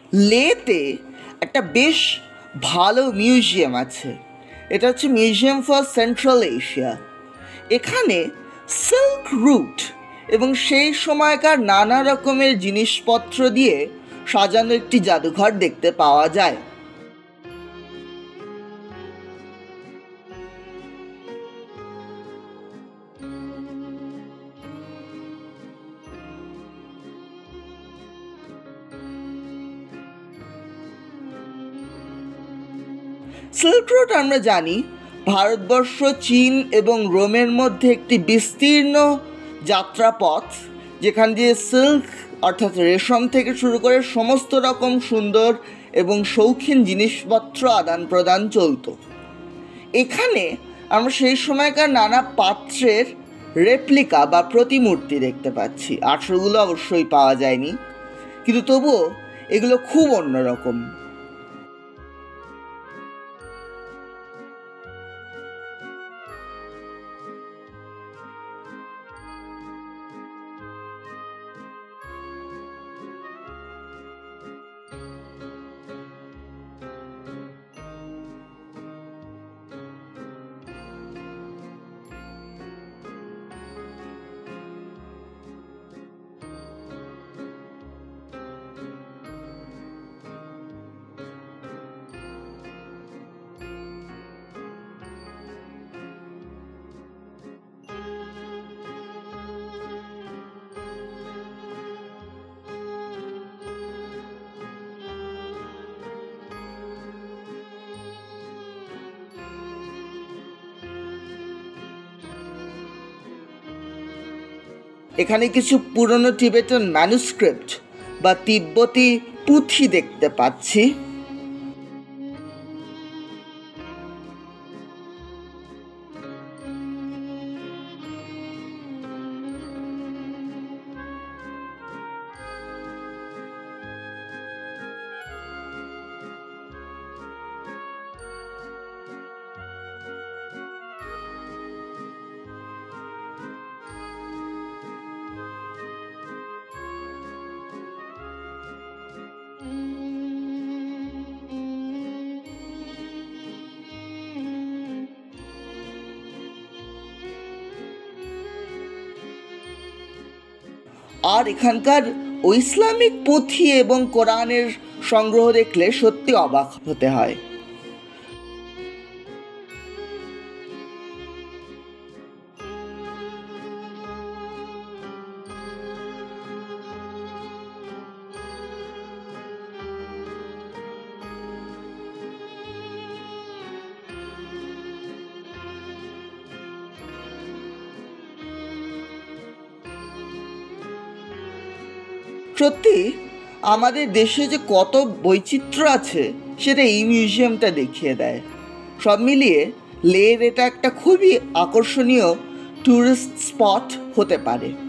লেতে একটা বেশ ভালো মিউজিয়াম আছে। এটা হচ্ছে মিউজিয়াম ফর সেন্ট্রাল এশিয়া। এখানে সিল্ক রুট এবং সেই সময়কার নানা রকমের জিনিসপত্র দিয়ে সাজানো একটি জাদুঘর দেখতে পাওয়া যায়। সিল্ক রুট আমরা জানি ভারতবর্ষ, চীন এবং রোমের মধ্যে একটি বিস্তীর্ণ যাত্রাপথ, যেখান দিয়ে সিল্ক অর্থাৎ রেশম থেকে শুরু করে সমস্ত রকম সুন্দর এবং শৌখিন জিনিসপত্র আদান প্রদান চলত। এখানে আমরা সেই সময়কার নানা পাত্রের রেপ্লিকা বা প্রতিমূর্তি দেখতে পাচ্ছি। আসলগুলো অবশ্যই পাওয়া যায়নি, কিন্তু তবুও এগুলো খুব অন্যরকম। এখানে কিছু পুরনো টিবেটান ম্যানুস্ক্রিপ্ট বা তিব্বতী পুঁথি দেখতে পাচ্ছি। আর এখানকার ইসলামিক পুঁথি এবং কোরআনের সংগ্রহ দেখলে সত্যি অবাক হতে হয়। সত্যি আমাদের দেশে যে কত বৈচিত্র্য আছে সেটা এই মিউজিয়ামটা দেখিয়ে দেয়। সব মিলিয়ে লের এটা একটা খুবই আকর্ষণীয় ট্যুরিস্ট স্পট হতে পারে।